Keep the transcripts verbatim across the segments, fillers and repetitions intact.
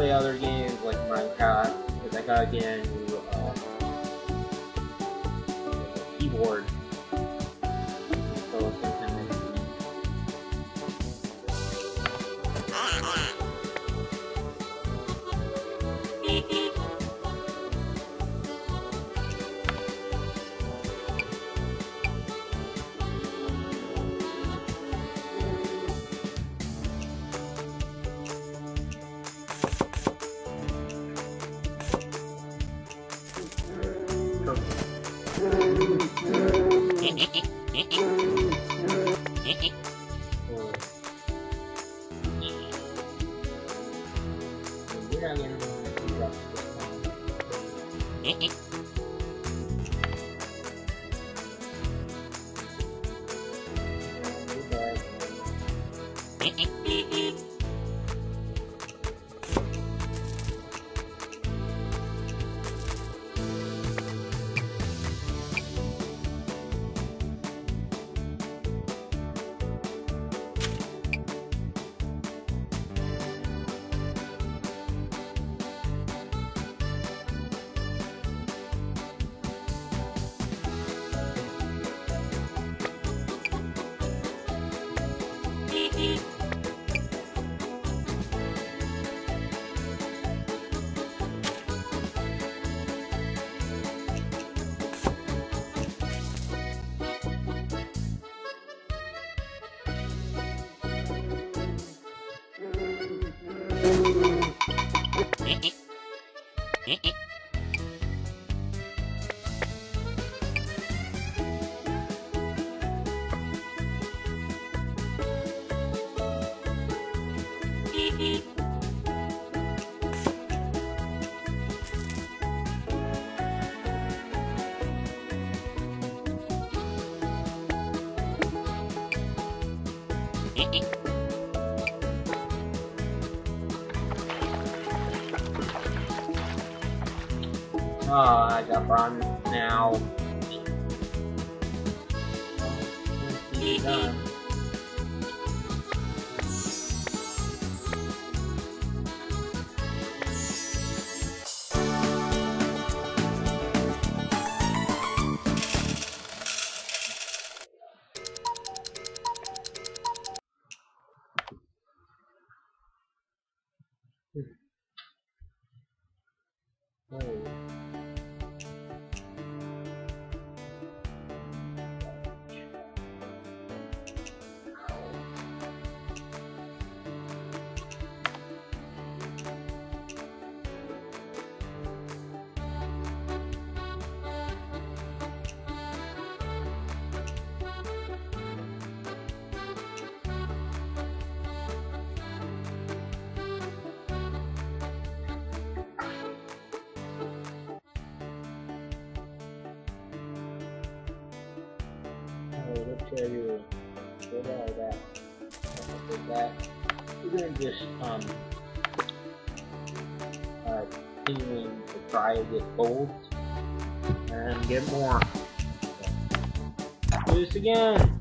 play other games like Minecraft, because I gotta get a new uh, keyboard. So sometime next week. We're not gonna do that this time. Oh, I got bronze now. Done. Oh. Let's show you what all that. With that, we're gonna just um uh continuing to try to get golds and get more. So, do this again.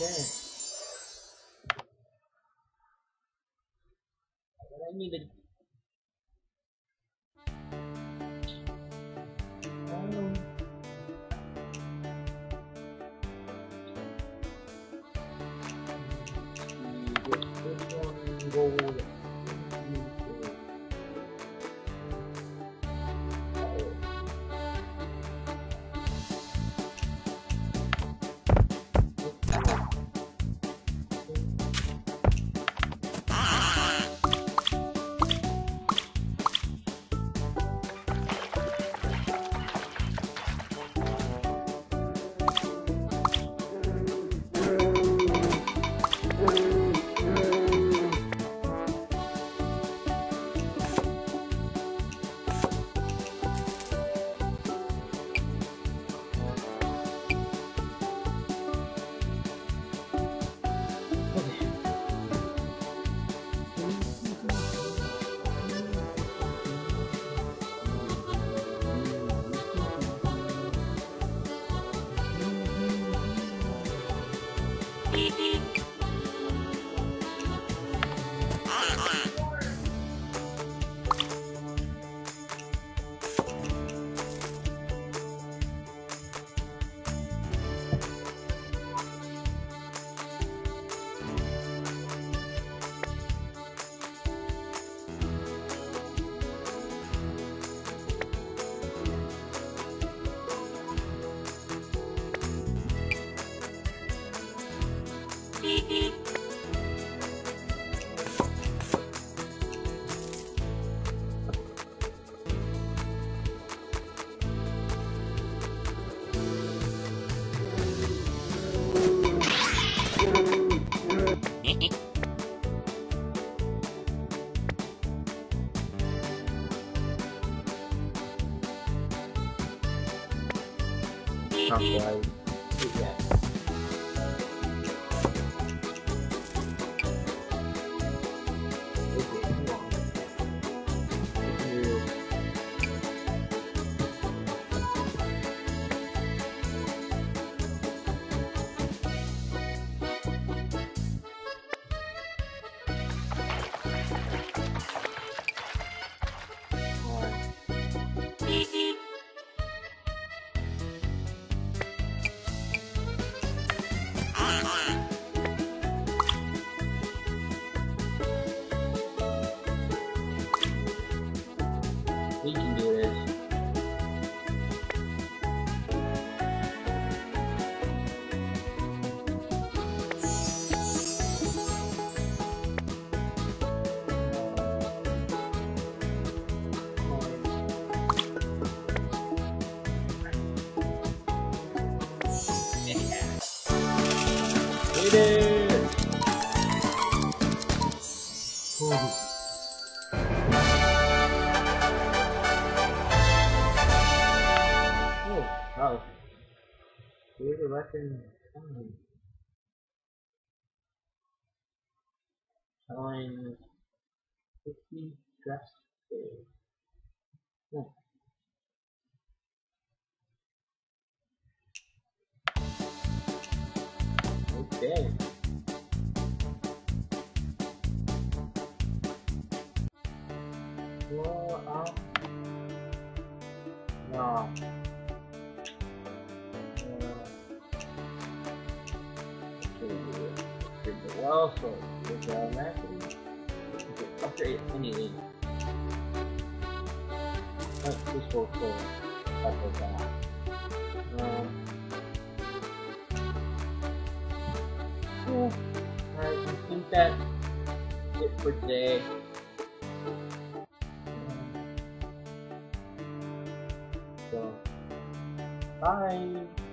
Okay. But I needed. Um, this one gold. Halfway. Yeah. We can do this. We did it! Oh. Oh, here's a weapon. Telling fifty dress. Oh. Okay. Well, um, no. Well, so with uh, mastery, upgrade anything. Let's just go for stuff like that. Um, yeah. Alright, I think that's it for today. So, bye.